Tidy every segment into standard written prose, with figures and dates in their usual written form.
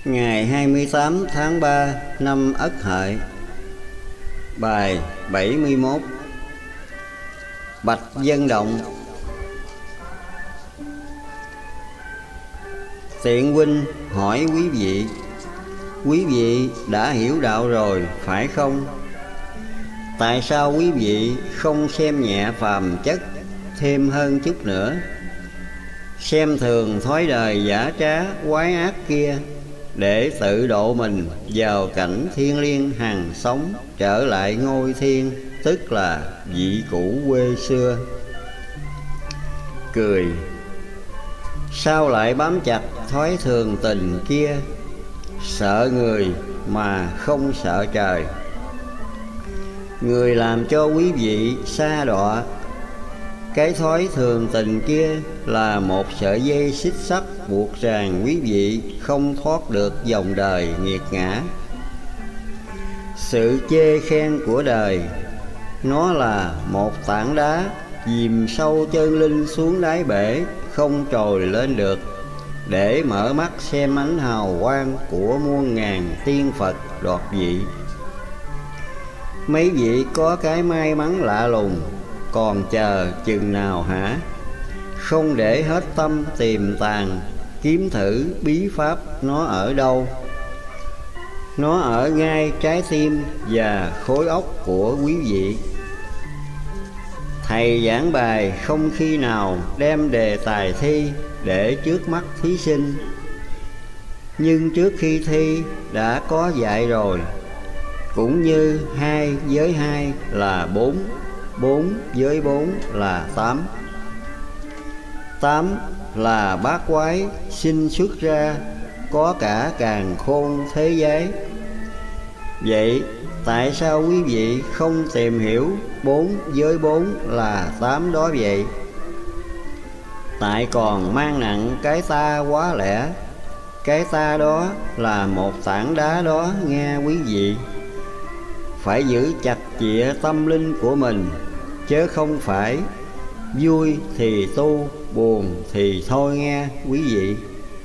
Ngày 28 tháng 3 năm Ất Hợi. Bài 71. Bạch Dân Động. Tiện huynh hỏi quý vị đã hiểu đạo rồi phải không? Tại sao quý vị không xem nhẹ phàm chất thêm hơn chút nữa, xem thường thói đời giả trá quái ác kia, để tự độ mình vào cảnh thiên liêng hằng sống, trở lại ngôi thiên, tức là vị cũ quê xưa? Cười. Sao lại bám chặt thói thường tình kia, sợ người mà không sợ trời? Người làm cho quý vị sa đọa cái thói thường tình kia là một sợi dây xích sắt buộc ràng quý vị không thoát được dòng đời nghiệt ngã. Sự chê khen của đời, nó là một tảng đá dìm sâu chân linh xuống đáy bể, không trồi lên được để mở mắt xem ánh hào quang của muôn ngàn tiên Phật đoạt vị. Mấy vị có cái may mắn lạ lùng, còn chờ chừng nào hả? Không để hết tâm tìm tàng, kiếm thử bí pháp nó ở đâu. Nó ở ngay trái tim và khối óc của quý vị. Thầy giảng bài không khi nào đem đề tài thi để trước mắt thí sinh, nhưng trước khi thi đã có dạy rồi. Cũng như 2 với 2 là 4, 4 với 4 là 8. 8 là bát quái sinh xuất ra, có cả càn khôn thế giới. Vậy tại sao quý vị không tìm hiểu 4 với 4 là 8 đó vậy? Tại còn mang nặng cái ta quá lẽ. Cái ta đó là một tảng đá đó nghe quý vị. Phải giữ chặt chịa tâm linh của mình, chứ không phải vui thì tu, buồn thì thôi nghe quý vị.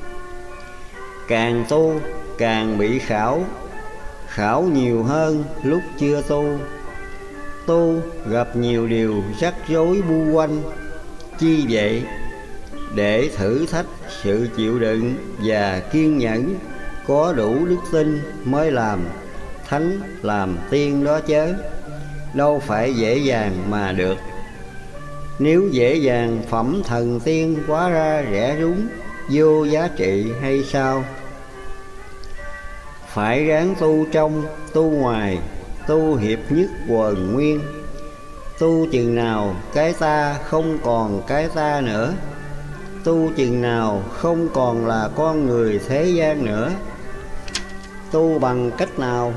Càng tu càng bị khảo, khảo nhiều hơn lúc chưa tu. Tu gặp nhiều điều rắc rối bu quanh. Chi vậy? Để thử thách sự chịu đựng và kiên nhẫn, có đủ đức tin mới làm thánh làm tiên đó chớ. Đâu phải dễ dàng mà được. Nếu dễ dàng phẩm thần tiên quá ra rẻ rúng, vô giá trị hay sao? Phải ráng tu trong, tu ngoài, tu hiệp nhất quần nguyên. Tu chừng nào cái ta không còn cái ta nữa, tu chừng nào không còn là con người thế gian nữa. Tu bằng cách nào?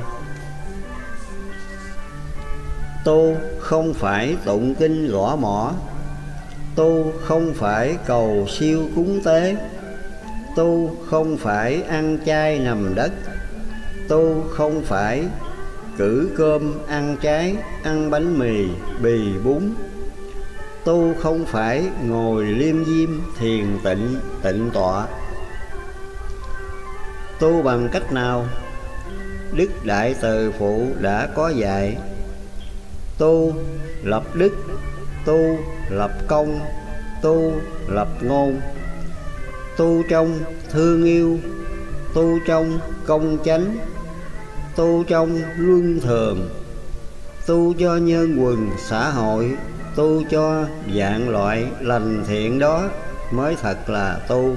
Tu không phải tụng kinh gõ mõ, tu không phải cầu siêu cúng tế, tu không phải ăn chay nằm đất, tu không phải cử cơm ăn trái, ăn bánh mì bì bún, tu không phải ngồi liêm diêm thiền tịnh tịnh tọa. Tu bằng cách nào? Đức Đại Từ Phụ đã có dạy: tu lập đức, tu lập công, tu lập ngôn, tu trong thương yêu, tu trong công chánh, tu trong luân thường, tu cho nhân quần xã hội, tu cho vạn loại lành thiện, đó mới thật là tu.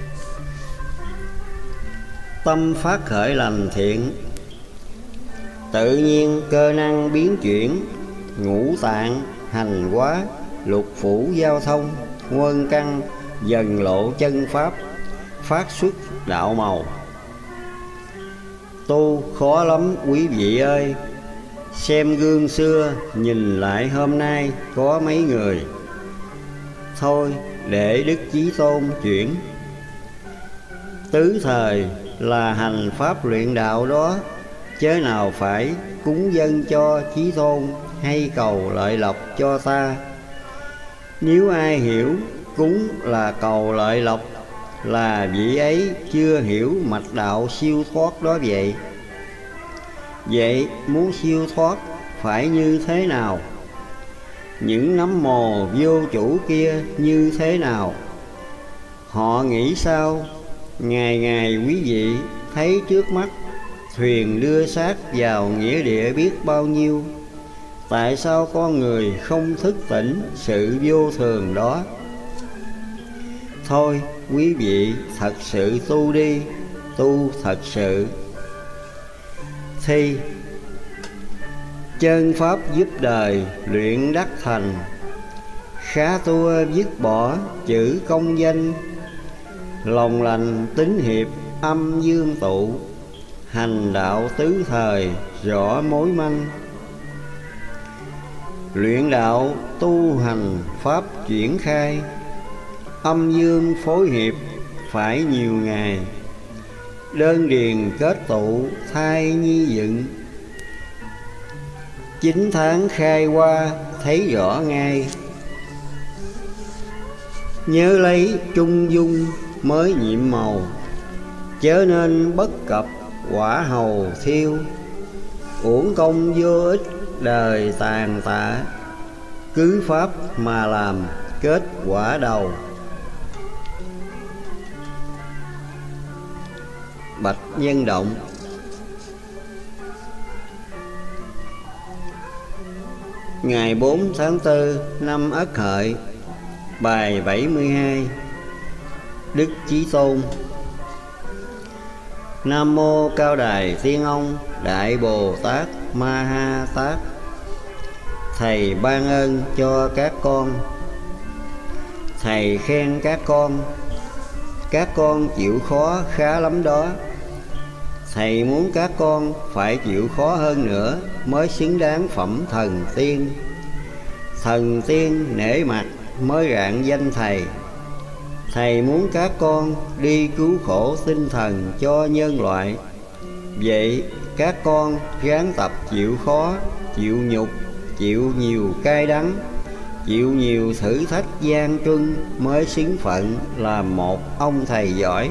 Tâm phát khởi lành thiện, tự nhiên cơ năng biến chuyển, ngũ tạng hành hóa, lục phủ giao thông, nguyên căn dần lộ chân pháp, phát xuất đạo màu. Tu khó lắm quý vị ơi. Xem gương xưa nhìn lại hôm nay có mấy người. Thôi để Đức Chí Tôn chuyển. Tứ thời là hành pháp luyện đạo đó, chớ nào phải cúng dâng cho Chí Tôn hay cầu lợi lộc cho ta. Nếu ai hiểu cúng là cầu lợi lộc, là vị ấy chưa hiểu mạch đạo siêu thoát đó vậy. Vậy muốn siêu thoát phải như thế nào? Những nấm mồ vô chủ kia như thế nào? Họ nghĩ sao? Ngày ngày quý vị thấy trước mắt thuyền đưa xác vào nghĩa địa biết bao nhiêu. Tại sao con người không thức tỉnh sự vô thường đó? Thôi quý vị thật sự tu đi, tu thật sự. Thi chân pháp giúp đời luyện đắc thành, khá tua dứt bỏ chữ công danh. Lòng lành tín hiệp âm dương tụ, hành đạo tứ thời rõ mối manh. Luyện đạo tu hành pháp triển khai, âm dương phối hiệp phải nhiều ngày. Đơn điền kết tụ thai nhi dựng, 9 tháng khai qua thấy rõ ngay. Nhớ lấy trung dung mới nhiệm màu, chớ nên bất cập quả hầu thiêu. Uổng công vô ích đời tàn tạ, cứ pháp mà làm kết quả đầu. Bạch Nhân Động. Ngày 4 tháng 4 năm Ất Hợi, bài 72. Đức Chí Tôn. Nam mô Cao Đài Tiên Ông Đại Bồ Tát Ma Ha Tát. Thầy ban ơn cho các con, thầy khen các con chịu khó khá lắm đó. Thầy muốn các con phải chịu khó hơn nữa mới xứng đáng phẩm thần tiên. Thần tiên nể mặt mới rạng danh thầy. Thầy muốn các con đi cứu khổ tinh thần cho nhân loại. Vậy các con ráng tập chịu khó, chịu nhục, chịu nhiều cay đắng, chịu nhiều thử thách gian truân mới xứng phận làm một ông thầy giỏi.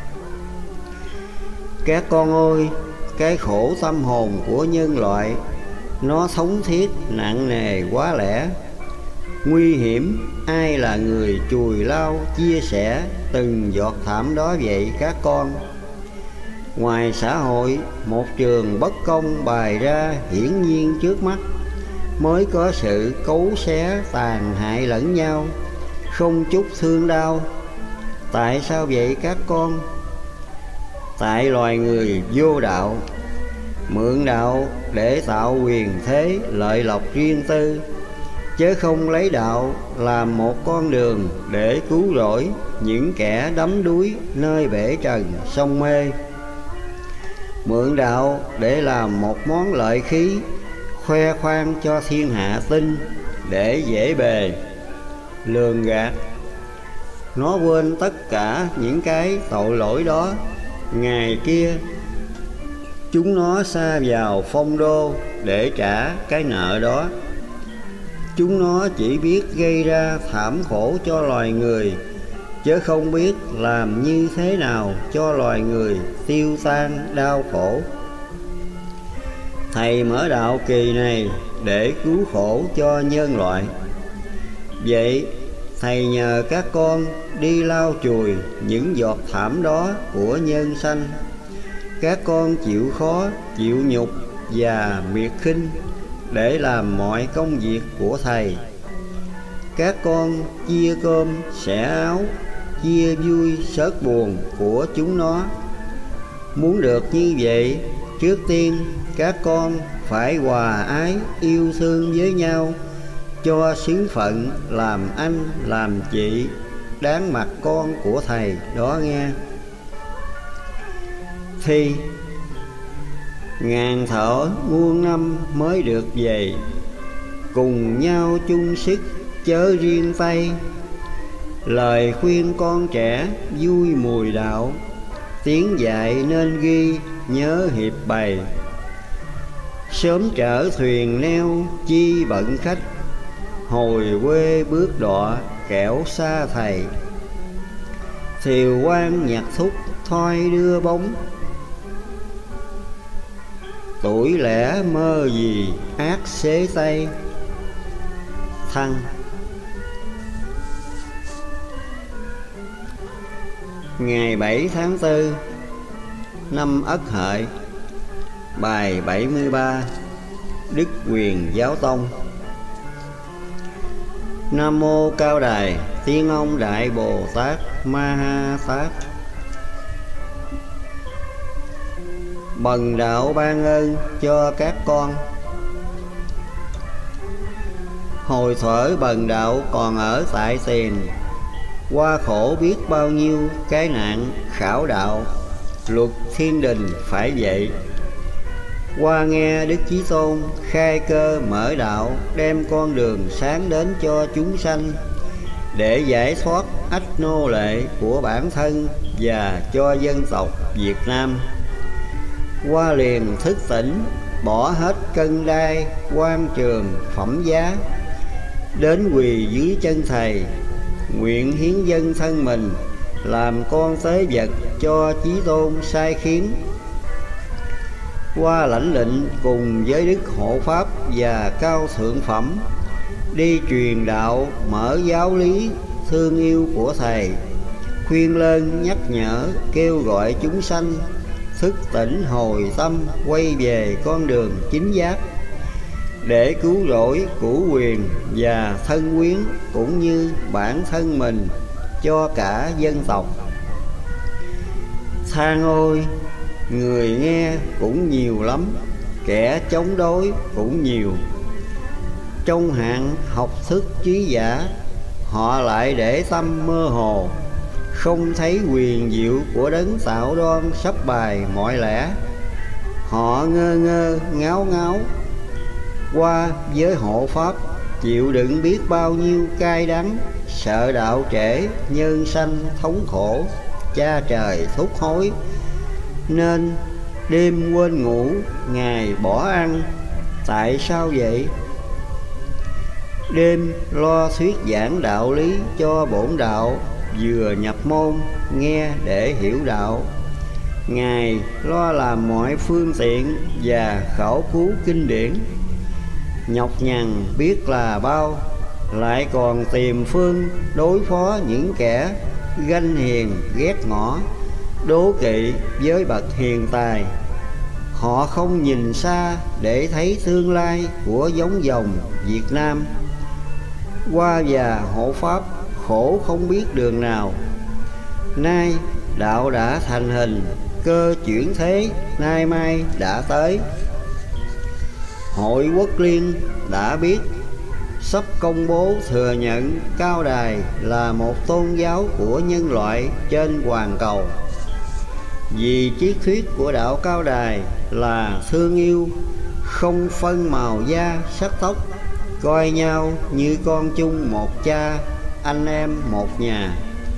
Các con ơi, cái khổ tâm hồn của nhân loại nó thống thiết nặng nề quá lẽ. Nguy hiểm ai là người chùi lau chia sẻ từng giọt thảm đó vậy các con? Ngoài xã hội, một trường bất công bày ra hiển nhiên trước mắt, mới có sự cấu xé tàn hại lẫn nhau, không chút thương đau. Tại sao vậy các con? Tại loài người vô đạo, mượn đạo để tạo quyền thế lợi lộc riêng tư, chứ không lấy đạo làm một con đường để cứu rỗi những kẻ đắm đuối nơi bể trần sông mê. Mượn đạo để làm một món lợi khí, khoe khoang cho thiên hạ tin để dễ bề lường gạt. Nó quên tất cả những cái tội lỗi đó. Ngày kia chúng nó sa vào phong đô để trả cái nợ đó. Chúng nó chỉ biết gây ra thảm khổ cho loài người, chứ không biết làm như thế nào cho loài người tiêu tan đau khổ. Thầy mở đạo kỳ này để cứu khổ cho nhân loại. Vậy thầy nhờ các con đi lau chùi những giọt thảm đó của nhân sanh. Các con chịu khó, chịu nhục và miệt khinh để làm mọi công việc của thầy. Các con chia cơm, xẻ áo, chia vui sớt buồn của chúng nó. Muốn được như vậy, trước tiên các con phải hòa ái yêu thương với nhau, cho xứng phận làm anh làm chị đáng mặt con của thầy đó nghe. Thi ngàn thở muôn năm mới được về, cùng nhau chung sức chớ riêng tay. Lời khuyên con trẻ vui mùi đạo, tiếng dạy nên ghi nhớ hiệp bày. Sớm trở thuyền neo chi bận khách, hồi quê bước đọ kẻo xa thầy. Thiều quan nhạc thúc thoi đưa bóng, tuổi lẻ mơ gì ác xế tay. Thăng. Ngày 7 tháng 4 năm Ất Hợi. Bài 73. Đức Quyền Giáo Tông. Nam mô Cao Đài Tiên Ông Đại Bồ Tát Ma Ha Tát. Bần đạo ban ơn cho các con. Hồi thuở bần đạo còn ở tại Tiền, qua khổ biết bao nhiêu cái nạn khảo đạo, luật thiên đình phải vậy. Qua nghe Đức Chí Tôn khai cơ mở đạo, đem con đường sáng đến cho chúng sanh, để giải thoát ách nô lệ của bản thân và cho dân tộc Việt Nam. Qua liền thức tỉnh, bỏ hết cân đai, quan trường phẩm giá, đến quỳ dưới chân thầy, nguyện hiến dân thân mình, làm con tế vật cho Chí Tôn sai khiến. Qua lãnh lệnh cùng với Đức Hộ Pháp và Cao Thượng Phẩm, đi truyền đạo mở giáo lý thương yêu của thầy, khuyên lơn nhắc nhở kêu gọi chúng sanh thức tỉnh hồi tâm, quay về con đường chính giác, để cứu rỗi cửu quyền và thân quyến cũng như bản thân mình cho cả dân tộc. Than ôi, người nghe cũng nhiều lắm, kẻ chống đối cũng nhiều. Trong hạng học thức trí giả, họ lại để tâm mơ hồ, không thấy quyền diệu của đấng tạo đoan sắp bài mọi lẽ. Họ ngơ ngơ ngáo ngáo, qua với hộ pháp chịu đựng biết bao nhiêu cay đắng, sợ đạo trễ nhân sanh thống khổ, cha trời thúc hối, nên đêm quên ngủ, ngày bỏ ăn. Tại sao vậy? Đêm lo thuyết giảng đạo lý cho bổn đạo, vừa nhập môn nghe để hiểu đạo, ngày lo làm mọi phương tiện và khảo cứu kinh điển. Nhọc nhằn biết là bao, lại còn tìm phương đối phó những kẻ ganh hiền ghét ngõ, đố kỵ với bậc hiền tài. Họ không nhìn xa để thấy tương lai của giống dòng Việt Nam. Qua và hộ pháp khổ không biết đường nào. Nay đạo đã thành hình, cơ chuyển thế nay mai đã tới. Hội Quốc Liên đã biết, sắp công bố thừa nhận Cao Đài là một tôn giáo của nhân loại trên hoàn cầu. Vì triết thuyết của đạo Cao Đài là thương yêu, không phân màu da sắc tóc, coi nhau như con chung một cha, anh em một nhà.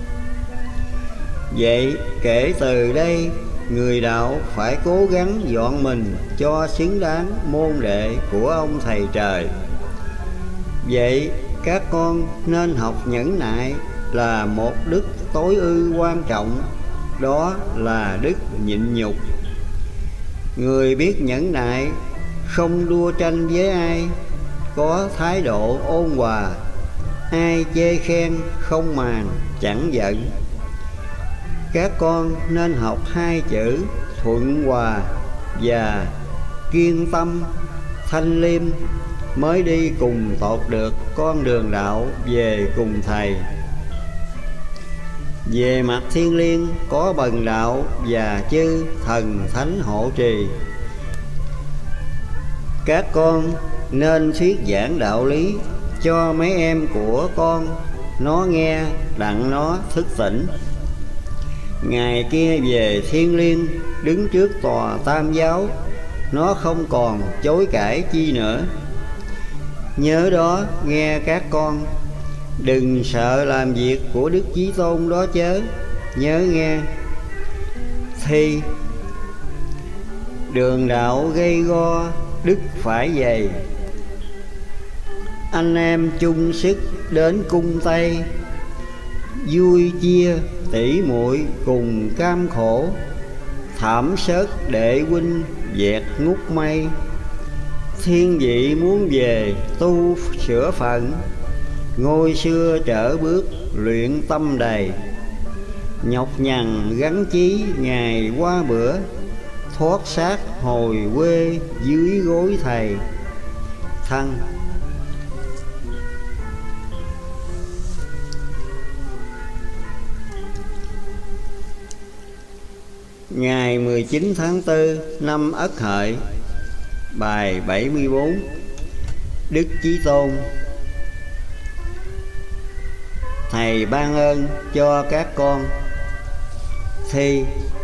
Vậy kể từ đây, người đạo phải cố gắng dọn mình cho xứng đáng môn đệ của ông thầy trời. Vậy các con nên học nhẫn nại là một đức tối ư quan trọng, đó là đức nhịn nhục. Người biết nhẫn nại, không đua tranh với ai, có thái độ ôn hòa, ai chê khen không màng chẳng giận. Các con nên học hai chữ thuận hòa và kiên tâm thanh liêm, mới đi cùng tột được con đường đạo về cùng thầy. Về mặt thiên liêng có bần đạo và chư thần thánh hộ trì. Các con nên thuyết giảng đạo lý cho mấy em của con, nó nghe đặng nó thức tỉnh. Ngày kia về thiên liêng, đứng trước tòa tam giáo, nó không còn chối cãi chi nữa. Nhớ đó nghe các con, đừng sợ làm việc của Đức Chí Tôn đó chớ, nhớ nghe. Thì đường đạo gây go, đức phải dày. Anh em chung sức đến cung Tây, vui chia tỷ muội cùng cam khổ. Thảm sớt đệ huynh dẹt ngút mây, thiên vị muốn về tu sửa phận. Ngôi xưa trở bước luyện tâm đầy, nhọc nhằn gắn chí ngày qua bữa. Thoát xác hồi quê dưới gối thầy. Thân. Ngày 19 tháng 4 năm Ất Hợi. Bài 74. Đức Chí Tôn. Thầy ban ơn cho các con. Thi.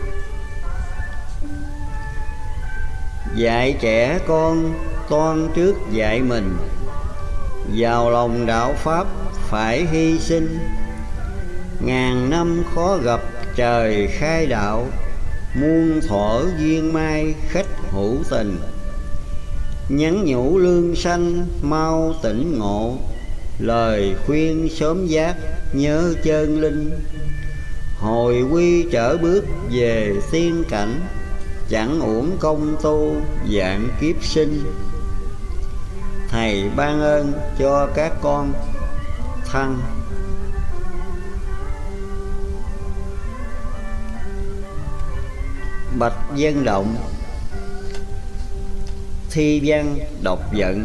Dạy trẻ con toan trước dạy mình, vào lòng đạo pháp phải hy sinh. Ngàn năm khó gặp trời khai đạo, muôn thuở duyên mai khách hữu tình. Nhắn nhủ lương sanh mau tỉnh ngộ, lời khuyên sớm giác nhớ chân linh. Hồi quy trở bước về tiên cảnh, chẳng uổng công tu dạng kiếp sinh. Thầy ban ơn cho các con. Thân. Bạch Dân Động. Thi văn đọc giận.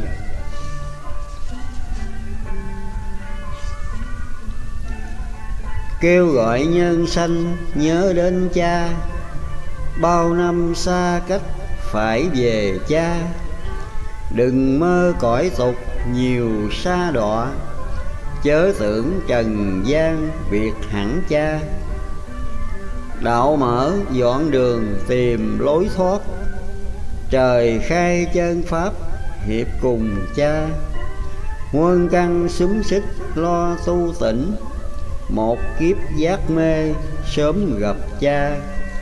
Kêu gọi nhân sanh nhớ đến cha, bao năm xa cách phải về cha. Đừng mơ cõi tục nhiều sa đọa, chớ tưởng trần gian biệt hẳn cha. Đạo mở dọn đường tìm lối thoát, trời khai chân pháp hiệp cùng cha. Nguồn căn xúm xích lo tu tỉnh, một kiếp giác mê sớm gặp cha.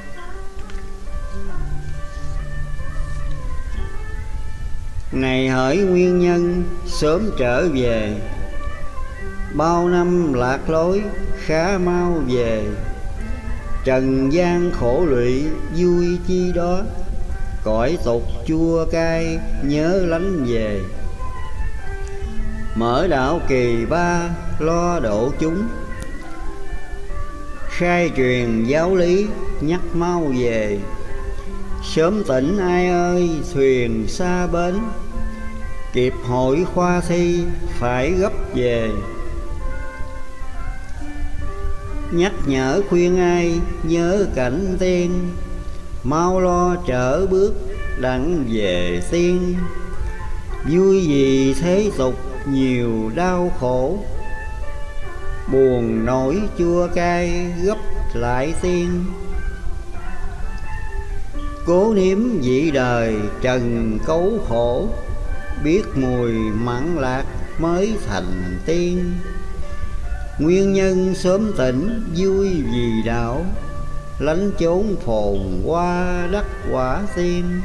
Ngày hỡi nguyên nhân sớm trở về, bao năm lạc lối khá mau về. Trần gian khổ lụy vui chi đó, cõi tục chua cay nhớ lánh về. Mở đạo kỳ ba lo độ chúng, khai truyền giáo lý nhắc mau về. Sớm tỉnh ai ơi thuyền xa bến, kịp hội khoa thi phải gấp về. Nhắc nhở khuyên ai nhớ cảnh tiên, mau lo trở bước đặng về tiên. Vui vì thế tục nhiều đau khổ, buồn nỗi chua cay gấp lại tiên. Cố nếm vị đời trần cấu khổ, biết mùi mặn lạc mới thành tiên. Nguyên nhân sớm tỉnh vui vì đạo, lánh chốn phồn hoa đắc quả tiên.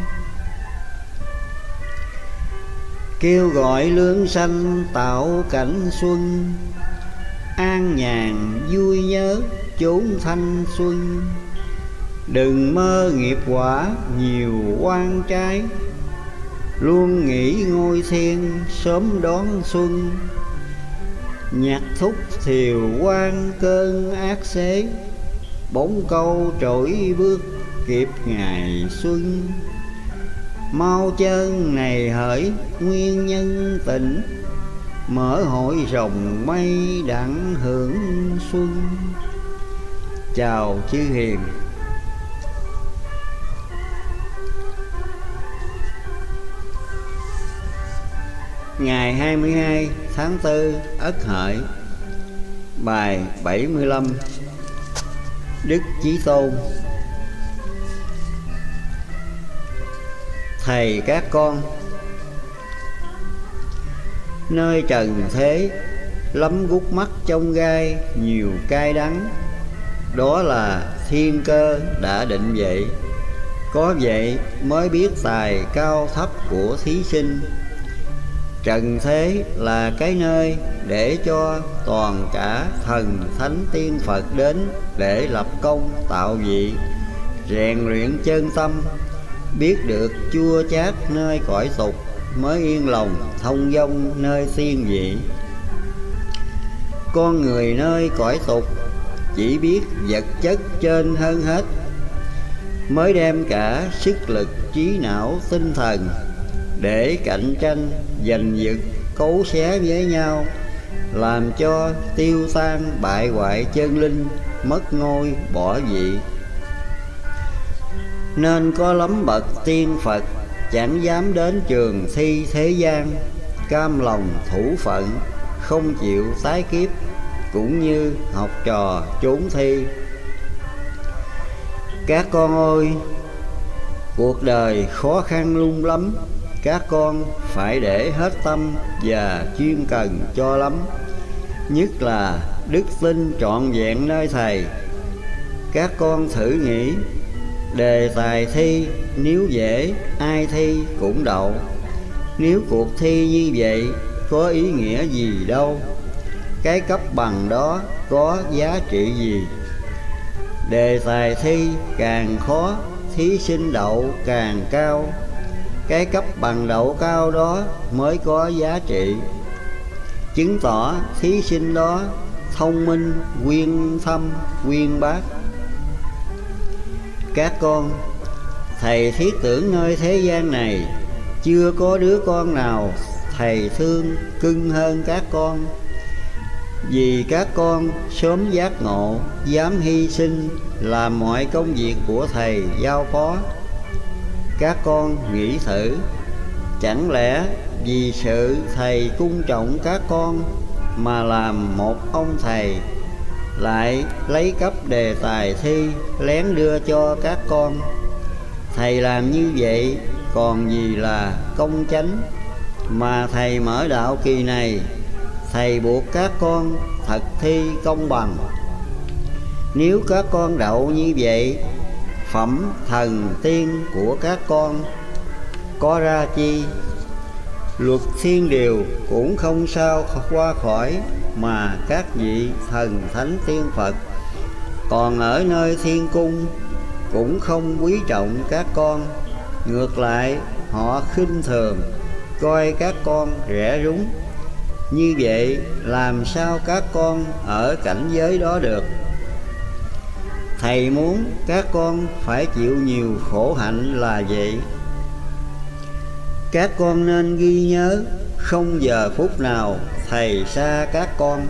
Kêu gọi lương sanh tạo cảnh xuân, an nhàn vui nhớ chốn thanh xuân. Đừng mơ nghiệp quả nhiều oan trái, luôn nghĩ ngôi thiên sớm đón xuân. Nhạc thúc thiều quan cơn ác xế, bóng câu trỗi bước kịp ngày xuân. Mau chân này hỡi nguyên nhân tỉnh, mở hội rồng mây đặng hưởng xuân. Chào chư hiền. Ngày 22 tháng 4 Ất Hợi. Bài 75. Đức Chí Tôn. Thầy các con. Nơi trần thế lắm gút mắt trong gai nhiều cay đắng, đó là thiên cơ đã định vậy. Có vậy mới biết tài cao thấp của thí sinh. Trần thế là cái nơi để cho toàn cả thần thánh tiên Phật đến để lập công tạo vị, rèn luyện chân tâm, biết được chua chát nơi cõi tục, mới yên lòng thông dong nơi tiên vị. Con người nơi cõi tục chỉ biết vật chất trên hơn hết, mới đem cả sức lực trí não tinh thần để cạnh tranh giành giật cấu xé với nhau, làm cho tiêu tan bại hoại chân linh, mất ngôi bỏ vị. Nên có lắm bậc tiên Phật chẳng dám đến trường thi thế gian, cam lòng thủ phận không chịu tái kiếp, cũng như học trò trốn thi. Các con ơi, cuộc đời khó khăn lung lắm, các con phải để hết tâm và chuyên cần cho lắm, nhất là đức tin trọn vẹn nơi Thầy. Các con thử nghĩ, đề tài thi nếu dễ ai thi cũng đậu, nếu cuộc thi như vậy có ý nghĩa gì đâu, cái cấp bằng đó có giá trị gì. Đề tài thi càng khó, thí sinh đậu càng cao, cái cấp bằng đậu cao đó mới có giá trị, chứng tỏ thí sinh đó thông minh, uyên thâm, uyên bác. Các con, Thầy thiết tưởng nơi thế gian này chưa có đứa con nào Thầy thương cưng hơn các con, vì các con sớm giác ngộ, dám hy sinh làm mọi công việc của Thầy giao phó. Các con nghĩ thử, chẳng lẽ vì sự Thầy cung trọng các con mà làm một ông Thầy lại lấy cấp đề tài thi lén đưa cho các con? Thầy làm như vậy còn gì là công chánh, mà Thầy mở đạo kỳ này Thầy buộc các con thật thi công bằng. Nếu các con đậu như vậy, phẩm thần tiên của các con có ra chi? Luật thiên điều cũng không sao qua khỏi, mà các vị thần thánh tiên Phật còn ở nơi thiên cung cũng không quý trọng các con, ngược lại họ khinh thường, coi các con rẻ rúng. Như vậy làm sao các con ở cảnh giới đó được? Thầy muốn các con phải chịu nhiều khổ hạnh là vậy. Các con nên ghi nhớ, không giờ phút nào Thầy xa các con.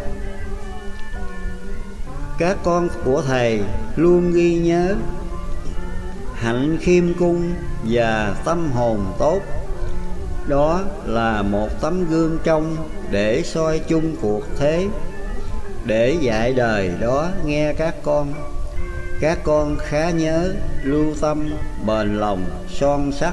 Các con của Thầy luôn ghi nhớ hạnh khiêm cung và tâm hồn tốt, đó là một tấm gương trong để soi chung cuộc thế, để dạy đời đó nghe các con. Các con khá nhớ, lưu tâm, bền lòng, son sắt.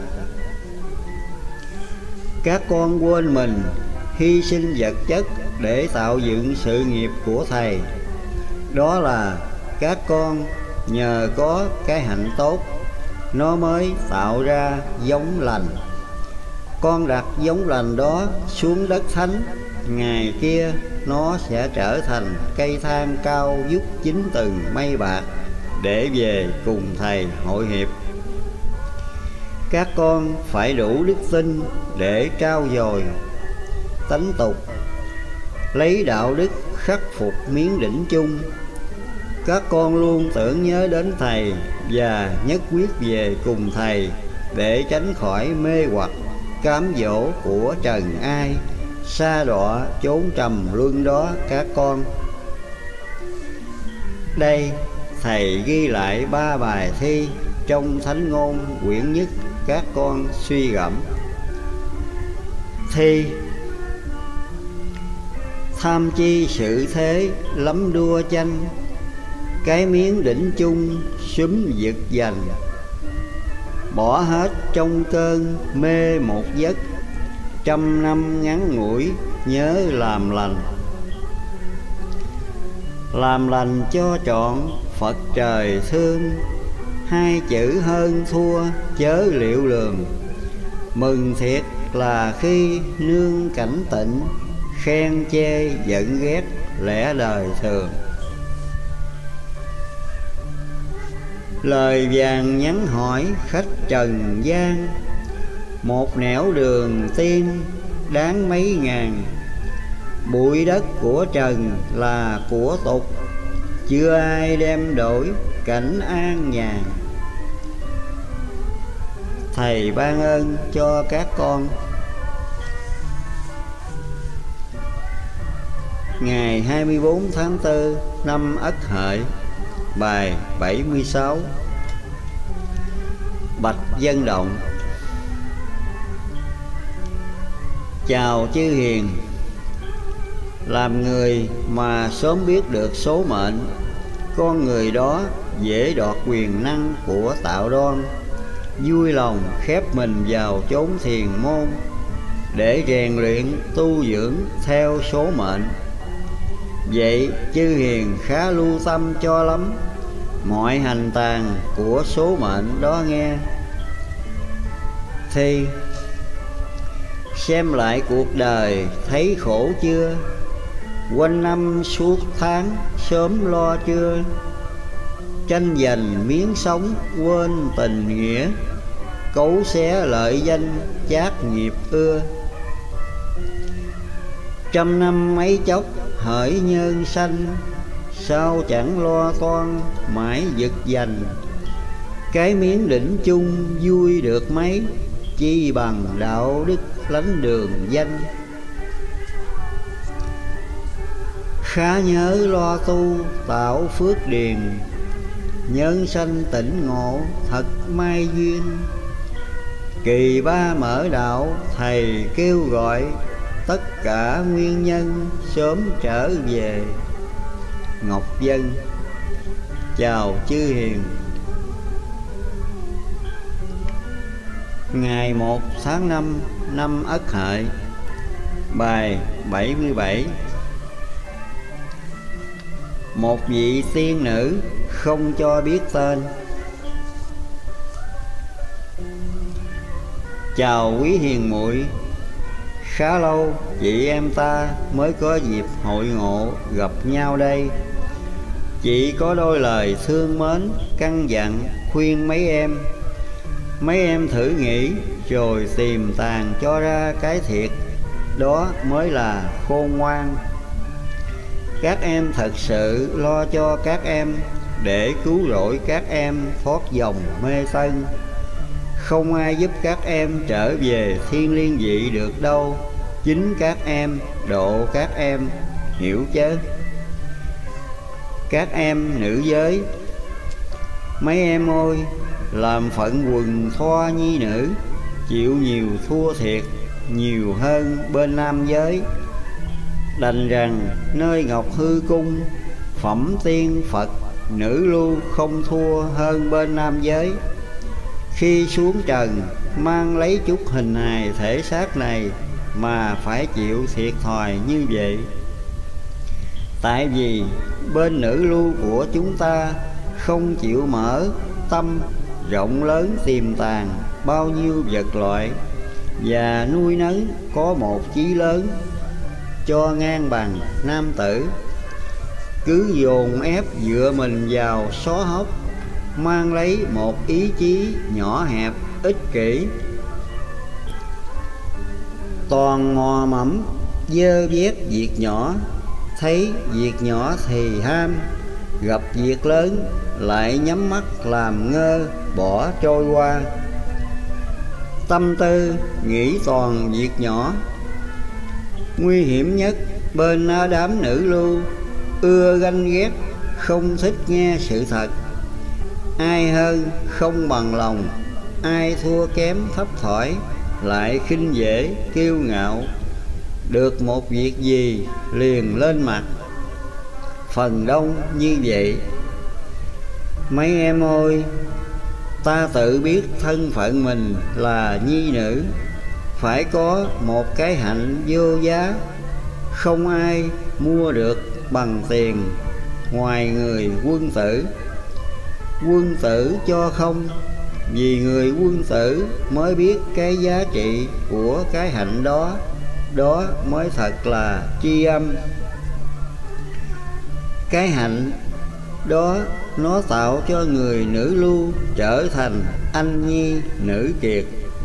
Các con quên mình, hy sinh vật chất để tạo dựng sự nghiệp của Thầy. Đó là các con nhờ có cái hạnh tốt, nó mới tạo ra giống lành. Con đặt giống lành đó xuống đất thánh, ngày kia nó sẽ trở thành cây thang cao vút chín tầng mây bạc để về cùng Thầy hội hiệp. Các con phải đủ đức tin để trau dồi tánh tục, lấy đạo đức khắc phục miếng đỉnh chung. Các con luôn tưởng nhớ đến Thầy và nhất quyết về cùng Thầy để tránh khỏi mê hoặc cám dỗ của trần ai, sa đọa chốn trầm luân đó các con. Đây Thầy ghi lại 3 bài thi trong Thánh Ngôn quyển nhất, các con suy gẫm. Thi: tham chi sự thế lắm đua tranh, cái miếng đỉnh chung súm giật giành, bỏ hết trong cơn mê một giấc, 100 năm ngắn ngủi nhớ làm lành. Làm lành cho trọn Phật trời thương, 2 chữ hơn thua chớ liệu lường. Mừng thiệt là khi nương cảnh tịnh, khen chê giận ghét lẽ đời thường. Lời vàng nhắn hỏi khách trần gian, một nẻo đường tiên đáng mấy ngàn. Bụi đất của trần là của tục, chưa ai đem đổi cảnh an nhàn. Thầy ban ơn cho các con. Ngày 24 tháng 4 năm Ất Hợi, bài 76. Bạch Dân Động. Chào chư hiền. Làm người mà sớm biết được số mệnh, con người đó dễ đoạt quyền năng của tạo đoan, vui lòng khép mình vào chốn thiền môn để rèn luyện tu dưỡng theo số mệnh. Vậy chư hiền khá lưu tâm cho lắm mọi hành tàn của số mệnh đó nghe. Thì xem lại cuộc đời thấy khổ chưa, quanh năm suốt tháng sớm lo chưa. Tranh giành miếng sống quên tình nghĩa, cấu xé lợi danh chát nghiệp ưa. Trăm năm mấy chốc hỡi nhân sanh, sao chẳng lo toan mãi giật giành. Cái miếng đỉnh chung vui được mấy, chi bằng đạo đức lánh đường danh. Khá nhớ lo tu tạo phước điền, nhân sanh tỉnh ngộ thật mai duyên. Kỳ ba mở đạo thầy kêu gọi, tất cả nguyên nhân sớm trở về. Ngọc Dân. Chào chư hiền. Ngày 1 tháng 5 năm Ất Hợi, bài 77. Một vị tiên nữ không cho biết tên. Chào quý hiền muội. Khá lâu chị em ta mới có dịp hội ngộ gặp nhau đây. Chị có đôi lời thương mến căn dặn khuyên mấy em. Mấy em thử nghĩ rồi tìm tàn cho ra cái thiệt, đó mới là khôn ngoan. Các em thật sự lo cho các em để cứu rỗi các em thoát dòng mê tân. Không ai giúp các em trở về thiên liên vị được đâu, chính các em độ các em, hiểu chớ. Các em nữ giới, mấy em ơi, làm phận quần thoa nhi nữ, chịu nhiều thua thiệt nhiều hơn bên nam giới. Đành rằng nơi Ngọc Hư Cung, phẩm tiên Phật nữ lưu không thua hơn bên nam giới. Khi xuống trần mang lấy chút hình hài thể xác này mà phải chịu thiệt thòi như vậy. Tại vì bên nữ lưu của chúng ta không chịu mở tâm rộng lớn tiềm tàng bao nhiêu vật loại, và nuôi nấng có một chí lớn cho ngang bằng nam tử. Cứ dồn ép dựa mình vào xó hốc, mang lấy một ý chí nhỏ hẹp ích kỷ, toàn mò mẫm dơ vét việc nhỏ. Thấy việc nhỏ thì ham, gặp việc lớn lại nhắm mắt làm ngơ bỏ trôi qua. Tâm tư nghĩ toàn việc nhỏ. Nguy hiểm nhất bên đám nữ lưu, ưa ganh ghét không thích nghe sự thật. Ai hơn không bằng lòng, ai thua kém thấp thỏi lại khinh dễ kiêu ngạo. Được một việc gì liền lên mặt, phần đông như vậy. Mấy em ơi, ta tự biết thân phận mình là nhi nữ, phải có một cái hạnh vô giá, không ai mua được bằng tiền ngoài người quân tử. Quân tử cho không, Vì người quân tử mới biết cái giá trị của cái hạnh đó, đó mới thật là tri âm. Cái hạnh đó nó tạo cho người nữ lưu trở thành anh nhi nữ kiệt.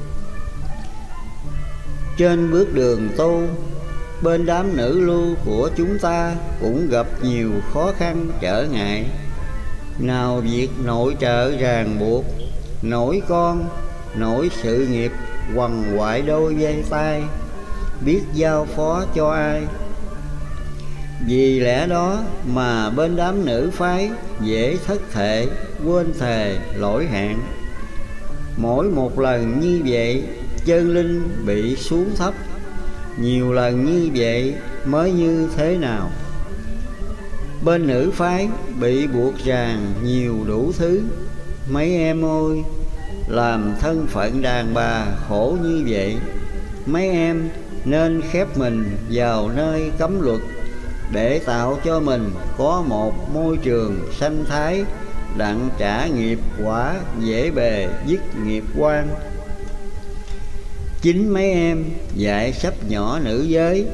Trên bước đường tu, bên đám nữ lưu của chúng ta cũng gặp nhiều khó khăn trở ngại. Nào việc nội trợ ràng buộc, nổi con, nổi sự nghiệp quằn quại đôi vai tay, biết giao phó cho ai. Vì lẽ đó mà bên đám nữ phái dễ thất thể, quên thề, lỗi hạn. Mỗi một lần như vậy, chân linh bị xuống thấp. Nhiều lần như vậy mới như thế nào? Bên nữ phái bị buộc ràng nhiều đủ thứ. Mấy em ơi, làm thân phận đàn bà khổ như vậy, mấy em nên khép mình vào nơi cấm luật, để tạo cho mình có một môi trường sanh thái, đặng trả nghiệp quả dễ bề dứt nghiệp quan. Chính mấy em dạy sắp nhỏ nữ giới,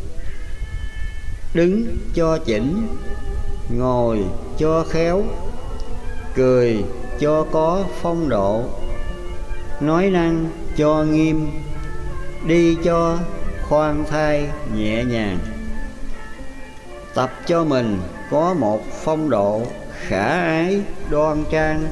đứng cho chỉnh, ngồi cho khéo, cười cho có phong độ, nói năng cho nghiêm, đi cho khoan thai nhẹ nhàng. Tập cho mình có một phong độ khả ái đoan trang.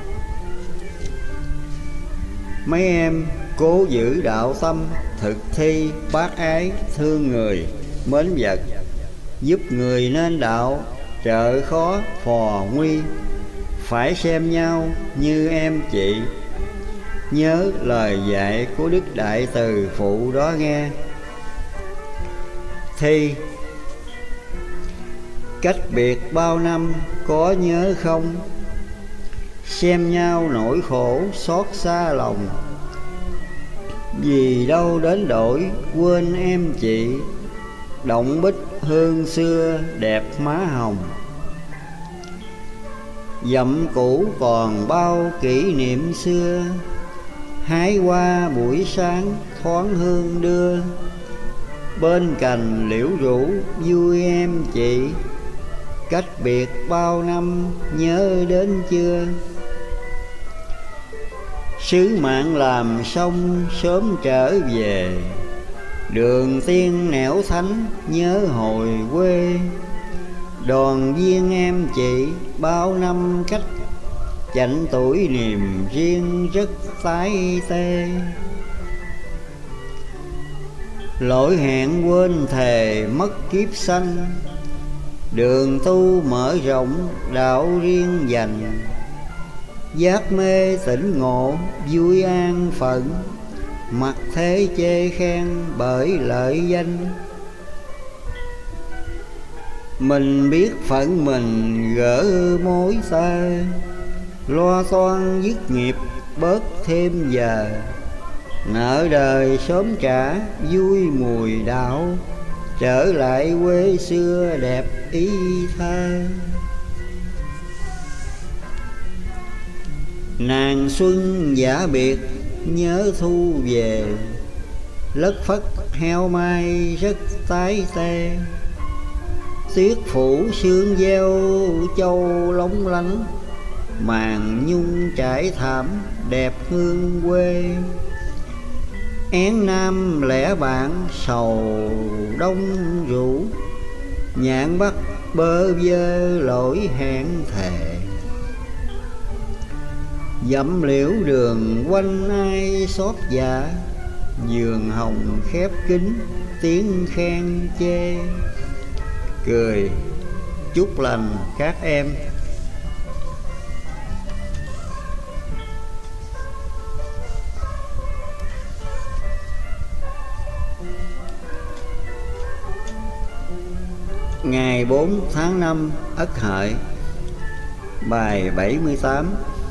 Mấy em cố giữ đạo tâm, thực thi bác ái, thương người mến vật, giúp người nên đạo, trợ khó phò nguy. Phải xem nhau như em chị, nhớ lời dạy của Đức Đại Từ Phụ đó nghe. Thi: cách biệt bao năm có nhớ không? Xem nhau nỗi khổ xót xa lòng, vì đâu đến đổi quên em chị. Động bích hương xưa đẹp má hồng, dặm cũ còn bao kỷ niệm xưa. Hái qua buổi sáng thoáng hương đưa, bên cành liễu rủ vui em chị. Cách biệt bao năm nhớ đến chưa? Sứ mạng làm xong sớm trở về, đường tiên nẻo thánh nhớ hồi quê. Đoàn viên em chị bao năm cách, chạnh tuổi niềm riêng rất tái tê. Lỗi hẹn quên thề mất kiếp sanh, đường tu mở rộng đạo riêng dành. Giác mê tỉnh ngộ vui an phận, mặc thế chê khen bởi lợi danh. Mình biết phận mình gỡ mối tơ, lo toan dứt nghiệp bớt thêm giờ. Nợ đời sớm trả vui mùi đạo, trở lại quê xưa đẹp ý thơ. Nàng xuân giả biệt nhớ thu về, lất phất heo mai rất tái tê. Tuyết phủ sương gieo châu lóng lánh, màn nhung trải thảm đẹp hương quê. Én nam lẻ bạn sầu đông rủ, nhạn bắc bơ vơ lỗi hẹn thề. Dặm liễu đường quanh ai xót dạ, giường hồng khép kín tiếng khen chê. Cười chúc lành các em. Ngày 4 tháng 5 Ất Hợi. Bài 78.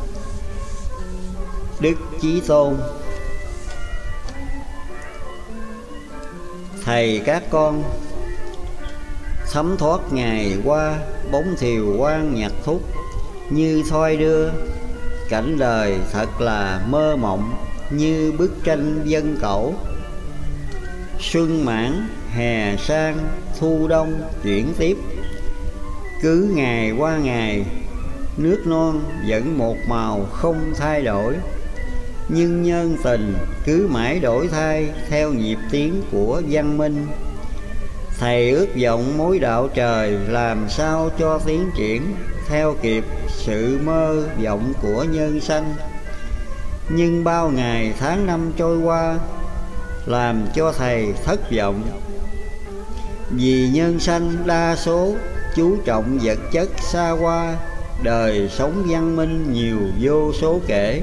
Đức Chí Tôn. Thầy các con, thấm thoát ngày qua, bóng thiều quang nhật thúc như thoi đưa. cảnh đời thật là mơ mộng, như bức tranh dân cẩu. Xuân mãn, hè sang, thu đông chuyển tiếp, cứ ngày qua ngày, nước non vẫn một màu không thay đổi. Nhưng nhân tình cứ mãi đổi thay theo nhịp tiếng của văn minh. Thầy ước vọng mối đạo trời làm sao cho tiến triển theo kịp sự mơ vọng của nhân sanh. Nhưng bao ngày tháng năm trôi qua làm cho thầy thất vọng, vì nhân sanh đa số chú trọng vật chất xa hoa, đời sống văn minh nhiều vô số kể.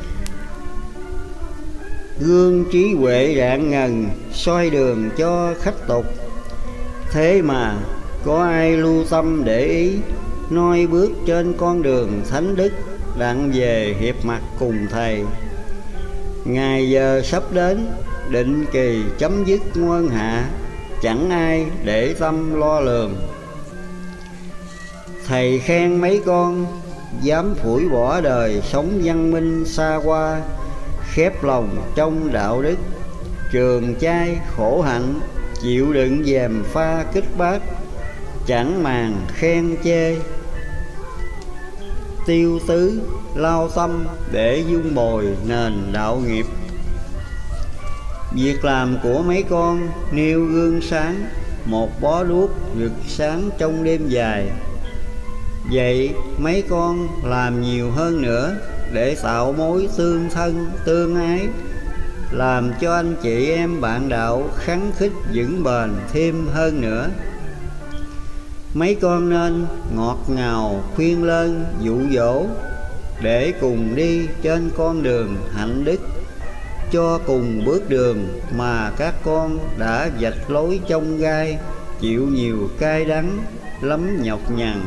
Gương trí huệ rạng ngần soi đường cho khách tục, thế mà có ai lưu tâm để ý, noi bước trên con đường thánh đức, đặng về hiệp mặt cùng thầy. Ngày giờ sắp đến, định kỳ chấm dứt muôn hạ, chẳng ai để tâm lo lường. Thầy khen mấy con dám phủi bỏ đời sống văn minh xa hoa, khép lòng trong đạo đức, trường trai khổ hạnh, chịu đựng dèm pha kích bác, chẳng màng khen chê. Tiêu tứ lao tâm để dung bồi nền đạo nghiệp. Việc làm của mấy con nêu gương sáng, một bó đuốc rực sáng trong đêm dài. Vậy mấy con làm nhiều hơn nữa để tạo mối tương thân tương ái, làm cho anh chị em bạn đạo khắng khích vững bền thêm hơn nữa. Mấy con nên ngọt ngào khuyên lơn dụ dỗ, để cùng đi trên con đường hạnh đức, cho cùng bước đường mà các con đã vạch lối trong gai, chịu nhiều cay đắng lắm nhọc nhằn.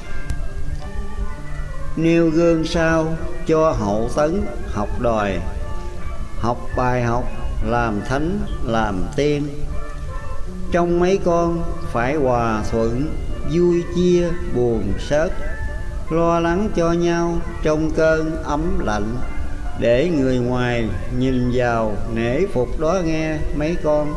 Nêu gương sao cho hậu tấn học đòi, học bài học làm thánh làm tiên. Trong mấy con phải hòa thuận, vui chia buồn sớt, lo lắng cho nhau trong cơn ấm lạnh, để người ngoài nhìn vào nể phục đó nghe mấy con.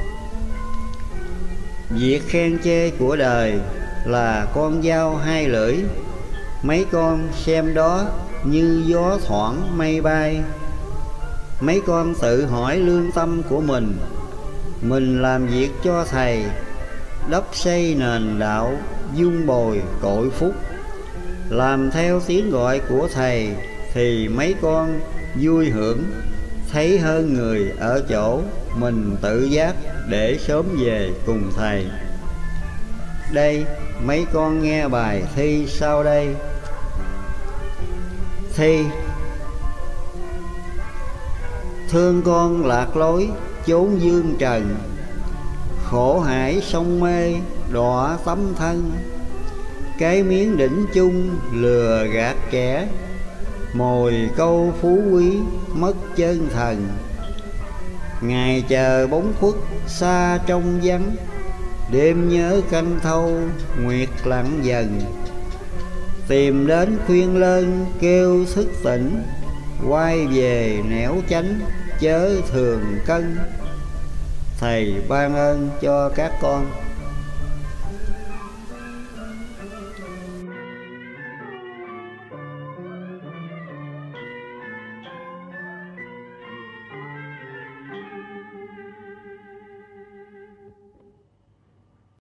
Việc khen chê của đời là con dao hai lưỡi, mấy con xem đó như gió thoảng mây bay. Mấy con tự hỏi lương tâm của mình làm việc cho thầy, đắp xây nền đạo, dung bồi cội phúc. Làm theo tiếng gọi của thầy thì mấy con vui hưởng, thấy hơn người ở chỗ mình tự giác để sớm về cùng thầy. Đây mấy con nghe bài thi sau đây. Thi: thương con lạc lối chốn dương trần, khổ hải sông mê đọa tấm thân. Cái miếng đỉnh chung lừa gạt trẻ, mồi câu phú quý mất chân thần. Ngày chờ bóng khuất xa trong vắng, đêm nhớ canh thâu nguyệt lặng dần. Tìm đến khuyên lơn kêu thức tỉnh, quay về nẻo chánh chớ thường cân. Thầy ban ơn cho các con.